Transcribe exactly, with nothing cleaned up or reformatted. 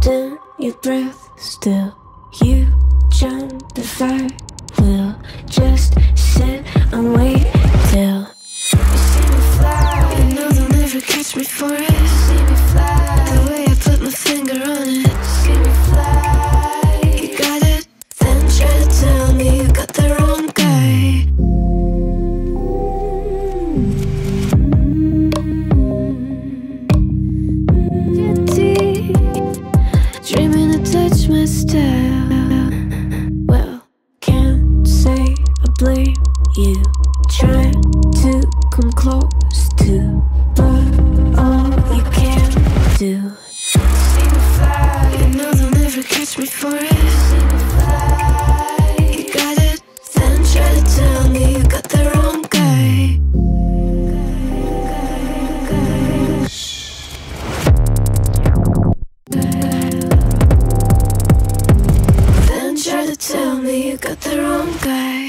holding your breath still. You jump the fire. We'll just sit and wait till you see me fly. You know they'll never catch me for it. See me fly. The way I put my finger on it. See me fly. You got it. Then try to tell me you got the wrong guy. Dreaming to touch my style. Well, can't say I blame you. Trying to come close to, but all you can do. See me fly. You know they'll never catch me for it. See me fly. You got it. Then try to tell me you got the wrong guy. Then try to tell me you got the wrong guy.